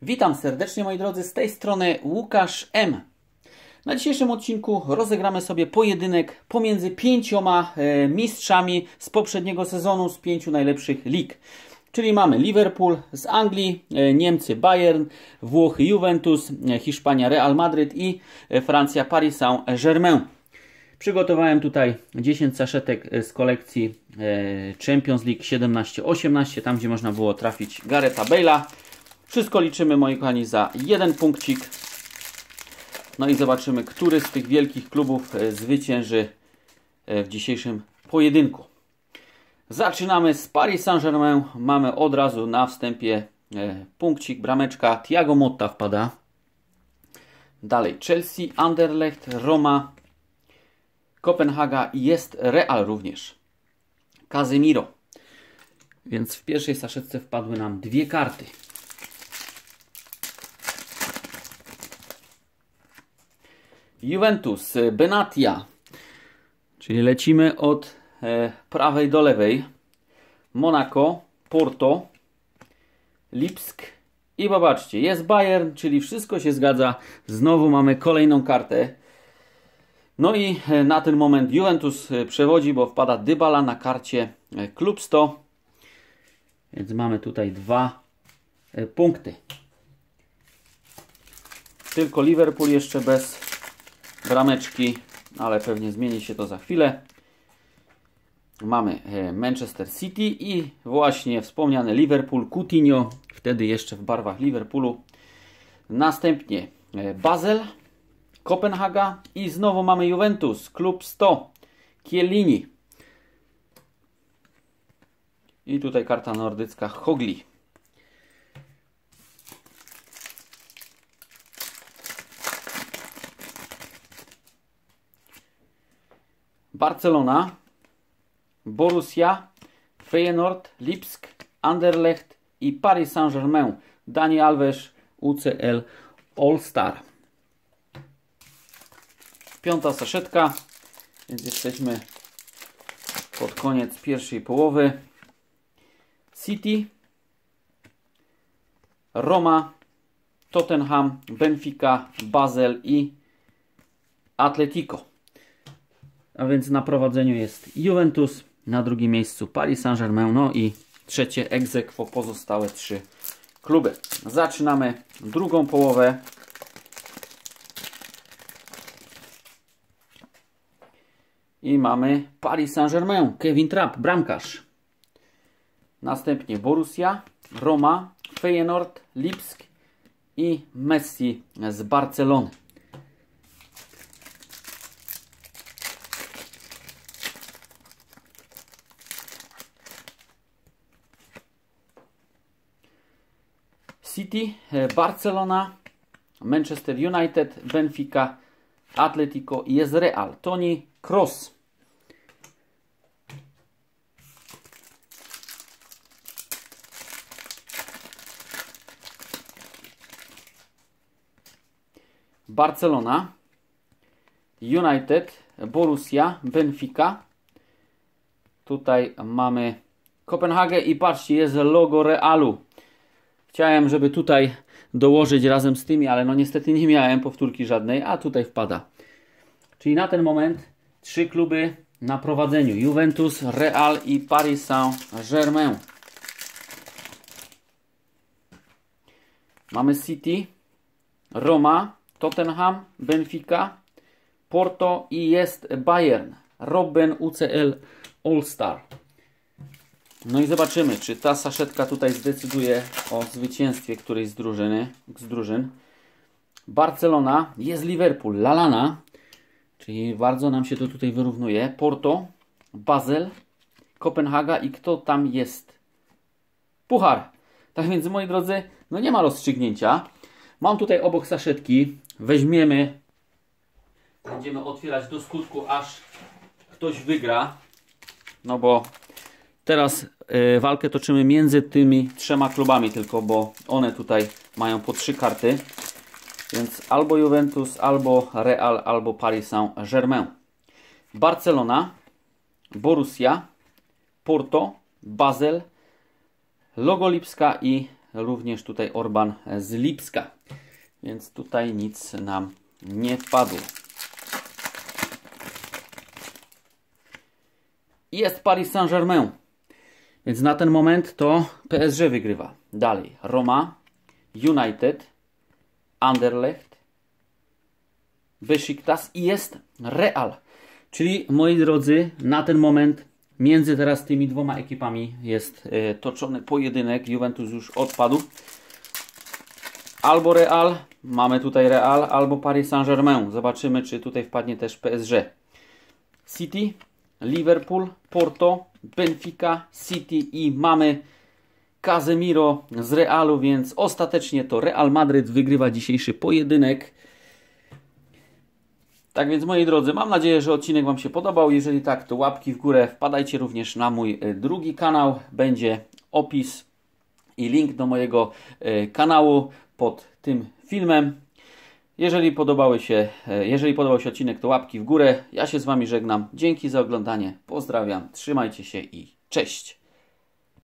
Witam serdecznie moi drodzy, z tej strony Łukasz M. Na dzisiejszym odcinku rozegramy sobie pojedynek pomiędzy 5 mistrzami z poprzedniego sezonu z 5 najlepszych lig. Czyli mamy Liverpool z Anglii, Niemcy Bayern, Włochy Juventus, Hiszpania Real Madrid i Francja Paris Saint-Germain. Przygotowałem tutaj 10 saszetek z kolekcji Champions League 17-18, tam gdzie można było trafić Garretha Bale'a. Wszystko liczymy, moi kochani, za jeden punkcik. No i zobaczymy, który z tych wielkich klubów zwycięży w dzisiejszym pojedynku. Zaczynamy z Paris Saint-Germain. Mamy od razu na wstępie punkcik, brameczka. Thiago Motta wpada. Dalej Chelsea, Anderlecht, Roma, Kopenhaga i jest Real również. Casemiro. Więc w pierwszej saszetce wpadły nam dwie karty. Juventus, Benatia. Czyli lecimy od prawej do lewej. Monaco, Porto, Lipsk i zobaczcie, jest Bayern, czyli wszystko się zgadza. Znowu mamy kolejną kartę. No i na ten moment Juventus przewodzi, bo wpada Dybala na karcie Klub 100. Więc mamy tutaj 2 punkty. Tylko Liverpool jeszcze bez brameczki, ale pewnie zmieni się to za chwilę. Mamy Manchester City i właśnie wspomniany Liverpool, Coutinho, wtedy jeszcze w barwach Liverpoolu. Następnie Basel, Kopenhaga i znowu mamy Juventus, Klub 100, Chiellini. I tutaj karta nordycka Hogli. Barcelona, Borussia, Feyenoord, Lipsk, Anderlecht i Paris Saint-Germain. Dani Alves, UCL All-Star. Piąta saszetka, więc jesteśmy pod koniec pierwszej połowy. City, Roma, Tottenham, Benfica, Basel i Atletico. A więc na prowadzeniu jest Juventus, na drugim miejscu Paris Saint-Germain, no i trzecie ex aequo pozostałe 3 kluby. Zaczynamy drugą połowę. I mamy Paris Saint-Germain, Kevin Trapp, bramkarz. Następnie Borussia, Roma, Feyenoord, Lipsk i Messi z Barcelony. City, Barcelona, Manchester United, Benfica, Atletico i jest Real. Toni Kroos. Barcelona, United, Borussia, Benfica. Tutaj mamy Kopenhagę i patrzcie, jest logo Realu. Chciałem, żeby tutaj dołożyć razem z tymi, ale no niestety nie miałem powtórki żadnej, a tutaj wpada. Czyli na ten moment 3 kluby na prowadzeniu. Juventus, Real i Paris Saint-Germain. Mamy City, Roma, Tottenham, Benfica, Porto i jest Bayern. Robben UCL All-Star. No i zobaczymy, czy ta saszetka tutaj zdecyduje o zwycięstwie którejś z drużyn. Barcelona, jest Liverpool, Lallana, czyli bardzo nam się to tutaj wyrównuje. Porto, Basel, Kopenhaga i kto tam jest? Puchar. Tak więc, moi drodzy, no nie ma rozstrzygnięcia. Mam tutaj obok saszetki, weźmiemy, będziemy otwierać do skutku, aż ktoś wygra. No bo teraz walkę toczymy między tymi 3 klubami tylko, bo one tutaj mają po 3 karty. Więc albo Juventus, albo Real, albo Paris Saint-Germain. Barcelona, Borussia, Porto, Basel, logo Lipska i również tutaj Orban z Lipska. Więc tutaj nic nam nie wpadło. Jest Paris Saint-Germain. Więc na ten moment to PSG wygrywa. Dalej Roma, United, Anderlecht, Besiktas i jest Real. Czyli moi drodzy, na ten moment między teraz tymi dwoma ekipami jest toczony pojedynek. Juventus już odpadł. Albo Real, mamy tutaj Real, albo Paris Saint-Germain. Zobaczymy, czy tutaj wpadnie też PSG. City, Liverpool, Porto, Benfica, City i mamy Casemiro z Realu, więc ostatecznie to Real Madryt wygrywa dzisiejszy pojedynek. Tak więc moi drodzy, mam nadzieję, że odcinek Wam się podobał. Jeżeli tak, to łapki w górę. Wpadajcie również na mój drugi kanał. Będzie opis i link do mojego kanału pod tym filmem. Jeżeli podobał się odcinek, to łapki w górę. Ja się z Wami żegnam. Dzięki za oglądanie. Pozdrawiam. Trzymajcie się i cześć.